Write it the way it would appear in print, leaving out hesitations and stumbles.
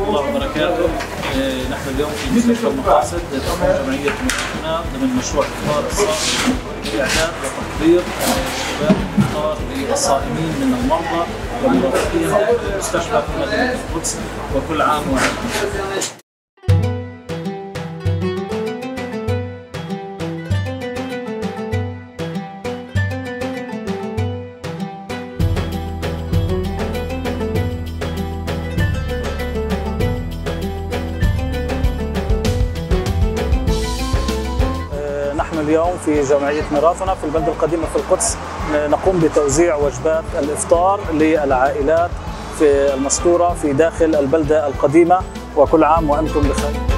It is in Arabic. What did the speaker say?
ورحمة الله وبركاته. نحن اليوم في مستشفى المقاصد تقوم جمعية مستشفى ضمن مشروع إفطار الصائم لإعداد وتحضير وجبات الإفطار للصائمين من المرضى والمرافقين في المستشفى في مدينة القدس، وكل عام وأنتم. نحن اليوم في جمعية ميراثنا في البلدة القديمة في القدس نقوم بتوزيع وجبات الإفطار للعائلات في المستورة في داخل البلدة القديمة، وكل عام وأنتم بخير.